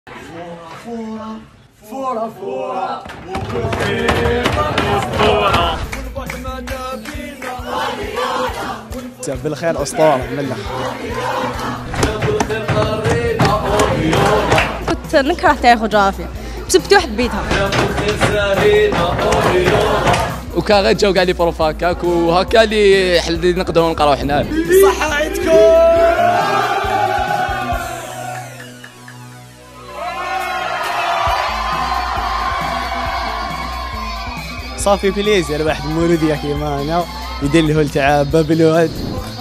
فورة فورة بالخير اسطوره مله. كنت نكره تاريخ وجغرافيا بس كنت حبيتها. وكان غير جاو كاع لي بروف هكاك وهكا اللي نقدروا نقراو حنا. صحة عيدكم. صافي بليزير واحد مولودية كيما انا يدير له التعب باب الواد.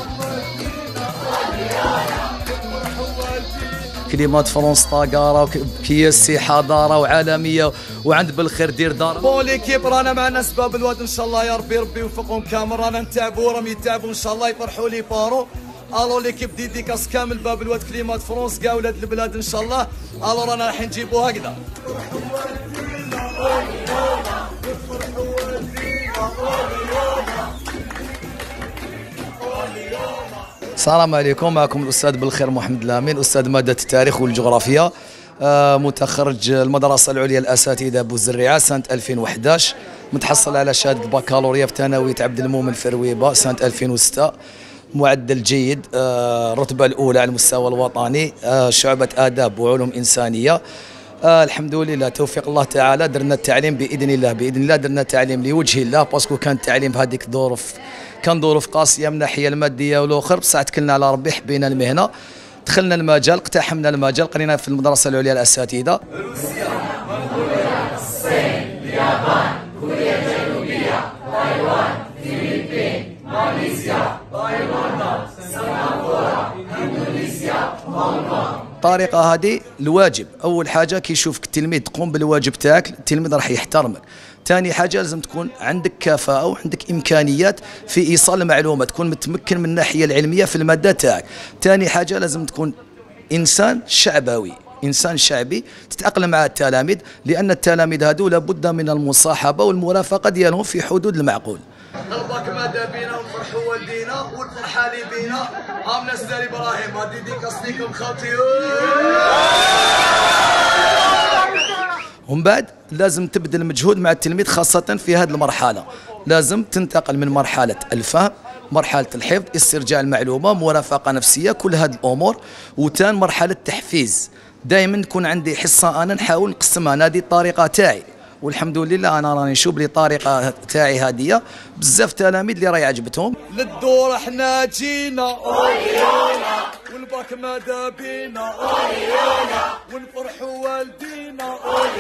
كلمات فرنسا طاقاره وكياسي حضاره وعالميه وعند بالخير دير دار. بون ليكيب رانا مع ناس باب الواد ان شاء الله يا ربي يوفقهم كامل. رانا نتعبوا راهم يتعبوا ان شاء الله يفرحوا لي بارو. الو ليكيب ديديكاس كامل باب الواد كلمات فرنسا كاع ولاد البلاد ان شاء الله. الو رانا راح نجيبوا هكذا. السلام عليكم، معكم الاستاذ بالخير محمد الامين، استاذ ماده التاريخ والجغرافيا، متخرج المدرسه العليا الاساتذه بوزريعه سنه 2011، متحصل على شهاده البكالوريا في ثانويه عبد المؤمن في رويبه سنه 2006، معدل جيد، الرتبه الاولى على المستوى الوطني، شعبه اداب وعلوم انسانيه. الحمد لله توفيق الله تعالى درنا التعليم باذن الله درنا التعليم لوجه الله، باسكو كان التعليم في هذيك الظروف كان ظروف قاسيه من الناحيه الماديه والاخر، بصح توكلنا على ربي حبينا المهنه، دخلنا المجال، اقتحمنا المجال، قرينا في المدرسه العليا الاساتذه. روسيا، منغوليا، الصين، اليابان، كوريا الجنوبيه، تايوان، فلبين، ماليزيا، تايلاند، سنغافوره، اندونيسيا، هونغ كونغ. الطريقه هذه الواجب، اول حاجه كي يشوفك التلميذ تقوم بالواجب تاعك، التلميذ راح يحترمك. ثاني حاجه لازم تكون عندك كفاءه وعندك امكانيات في ايصال المعلومه، تكون متمكن من الناحيه العلميه في الماده تاعك. ثاني حاجه لازم تكون انسان شعبوي، انسان شعبي تتاقلم مع التلاميذ، لان التلاميذ هذو لابد من المصاحبه والمرافقه ديالهم في حدود المعقول. نرضاك ماذا بينا ونفرحوا والدينا والفرحه اللي بينا. امنا سيدي ابراهيم هادي ديكاس ليكم خاوتي. ومن بعد لازم تبذل مجهود مع التلميذ، خاصة في هذه المرحلة لازم تنتقل من مرحلة الفهم، مرحلة الحفظ، استرجاع المعلومة، مرافقة نفسية، كل هذه الأمور. وتان مرحلة التحفيز، دائما نكون عندي حصة أنا نحاول نقسمها، أنا هذه الطريقة تاعي، والحمد لله أنا راني نشوف لي طريقة تاعي هادية بزاف تلاميذ اللي راهي عجبتهم. للدور احنا جينا والباك ماذا بينا ونفرحوا والدينا.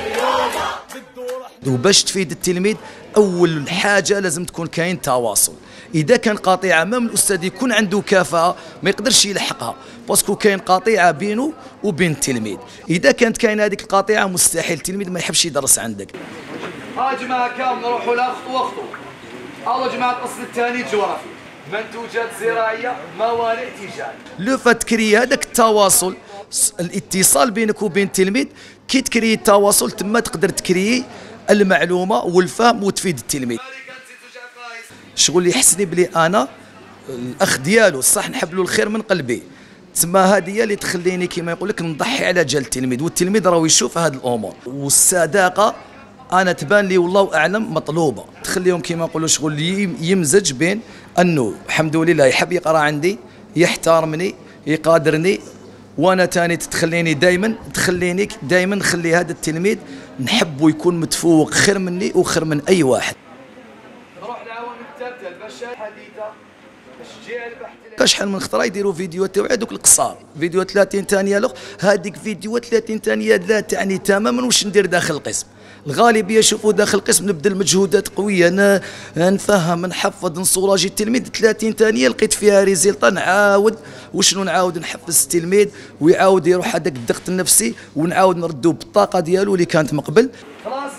وباش تفيد التلميذ اول حاجه لازم تكون كاين تواصل. اذا كان قطيعه مام الاستاذ يكون عنده كفاءه ما يقدرش يلحقها، باسكو كاين قطيعه بينه وبين التلميذ. اذا كانت كاينه هذيك القطيعه مستحيل التلميذ ما يحبش يدرس عندك. ها جماعه كامل نروحوا لها خطوه خطوه. الله جماعه الفصل الثاني جغرافي، منتوجات زراعيه، موانئ تجاريه. لو فتكري هذاك التواصل، الاتصال بينك وبين التلميذ، كي تكري التواصل تما تقدر تكري المعلومه والفهم وتفيد التلميذ. شغل اللي يحسني بلي انا الاخ ديالو صح نحب له الخير من قلبي، تسمى هذه هي اللي تخليني كما يقول لك نضحي على جال التلميذ، والتلميذ راهو يشوف هذه الامور. والصداقه انا تبان لي والله اعلم مطلوبه، تخليهم كما نقولوا شغل يمزج بين انه الحمد لله يحب يقرا عندي، يحترمني، يقادرني، وانا تاني تخليني دائما نخلي هذا التلميذ نحبه يكون متفوق خير مني وخير من اي واحد. نروح العوامل الثالثه البشريه الحديثه، تشجيع البحث. شحال من خطره يديروا فيديوهات تاع دوك القصار، فيديو 30 ثانيه الاخر، هذيك فيديو 30 ثانيه لا تعني تماما واش ندير داخل القسم. الغالبيه يشوفوا داخل القسم نبذل مجهودات قويه، نفهم، نحفظ، نصوراجي التلميذ 30 ثانيه لقيت فيها ريزلطه، نعاود وشنو نعاود نحفز التلميذ ويعاود يروح هذاك الضغط النفسي، ونعاود نردو بالطاقه ديالو اللي كانت من قبل. خلاص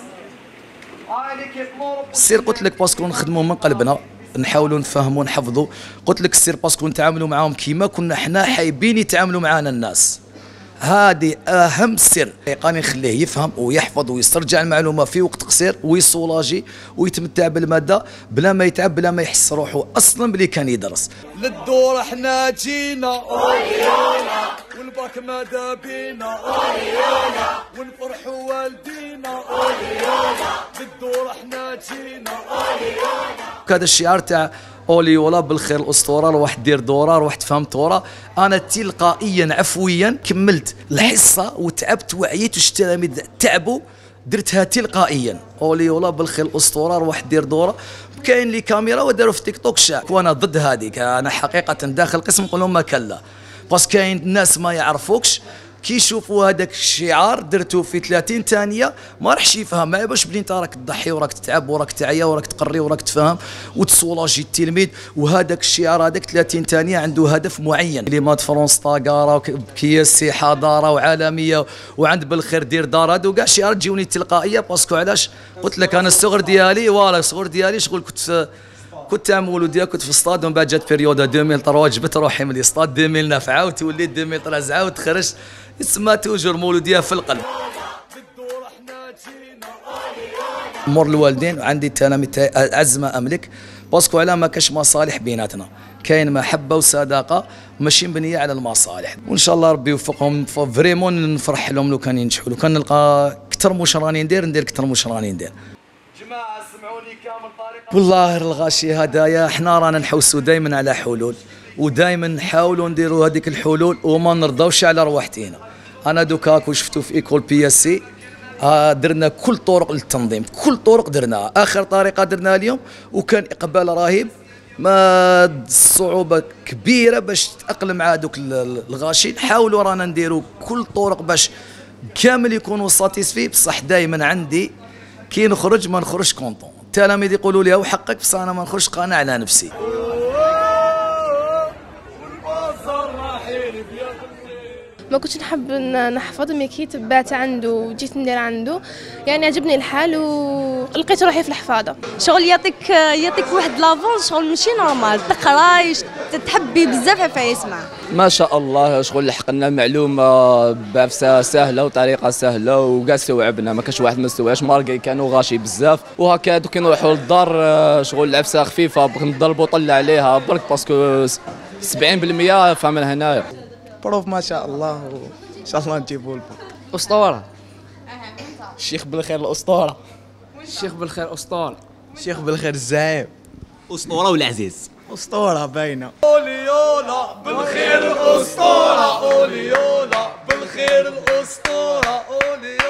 السير قلت لك باسكو نخدموا من قلبنا، نحاولوا نفهموا نحفظوا، قلت لك السير باسكو نتعاملوا معاهم كيما كنا حنا حايبين يتعاملوا معنا الناس. هذه اهم سر قاني نخليه يفهم ويحفظ ويسترجع المعلومه في وقت قصير ويسولاجي ويتمتع بالماده بلا ما يتعب بلا ما يحس روحه اصلا بلي كان يدرس. للدور احنا جينا والباك ماذا بينا ونفرحوا والدينا للدور احنا جينا. هذا الشعار تاع اوليولا بالخير الاسطوره، روح دير دوره، روح تفهم توره. انا تلقائيا عفويا كملت الحصه وتعبت وعيت والتلاميذ تعبوا، درتها تلقائيا اوليولا بالخير الاسطوره، روح دير دوره. كاين لي كاميرا وداروا في تيك توك شاك، وانا ضد هذيك. انا حقيقه داخل القسم نقول لهم ما كلا، بس كاين الناس ما يعرفوكش كي يشوفوا هذاك الشعار درتو في 30 ثانيه ما راحش يفهم. ما باش بلي انت راك تضحي وراك تتعب وراك تعيا وراك تقري وراك تفهم وتسولاجي التلميذ، وهذاك الشعار هذاك 30 ثانيه عنده هدف معين. كلمات فرنسا طاقاره كياسي حضاره وعالميه وعند بالخير دير دار، هادو كاع شعارات تجوني تلقائيه. باسكو علاش قلت لك انا الصغر ديالي الصغر ديالي شغل كنت عام ولودي كنت في الصاد، ومن بعد جات بيريودا 2003 جبت روحي من الصاد 2000 نافعه وتوليت 2003 زعاو وتخرجت. تسمى توجور مولوديه في القلب. مور الوالدين وعندي التلاميذ تاعي اعز ما املك، باسكو على ما كاش مصالح بيناتنا، كاين محبه وصداقه ماشي مبنيه على المصالح. وان شاء الله ربي يوفقهم فريمون. نفرح لهم لو كان ينجحوا، لو كان نلقى اكثر واش راني ندير اكثر واش راني ندير. جماعه سمعوني كامل طريقه. والله الغاشي هدايا احنا رانا نحوسوا دائما على حلول، ودائما نحاولوا نديروا هذيك الحلول وما نرضاوش على رواحتنا. انا دوكاكو شفتوا في ايكول بي اس سي درنا كل طرق للتنظيم، كل طرق درناها. اخر طريقه درناها اليوم وكان اقبال رهيب، ما الصعوبه كبيره باش تتاقلم مع دوك الغاشي. نحاولوا رانا نديروا كل طرق باش كامل يكونوا ساتيسفي. بصح دائما عندي كي نخرج ما نخرجش كونطون. التلاميذ يقولوا لي وحقك، بس انا ما نخرجش قانع على نفسي. ما كنتش نحب نحفظ، مي كي تبعت عنده وجيت ندير عنده يعني عجبني الحال ولقيت روحي في الحفاظه. شغل يعطيك واحد لافونس، شغل ماشي نورمال، تقراي تحبي بزاف فيسمع. ما شاء الله شغل لحقنا معلومه بعفسه سهله وطريقه سهله وكاع استوعبنا، ما كاش واحد ما استوعبش. ماركي كانوا غاشي بزاف وهكا كي نروحوا للدار شغل العفسه خفيفه نضربوا طلع عليها برك، باسكو 70% فمن هنايا. بروف ما شاء الله، وان شاء الله نجيبوا البا. اسطوره. الشيخ بالخير الاسطوره. الشيخ بالخير اسطوره. الشيخ بالخير الزعيم. اسطوره والعزيز. اسطوره باينه. اوليولا بالخير الاسطوره، اوليولا بالخير الاسطوره، اوليولا.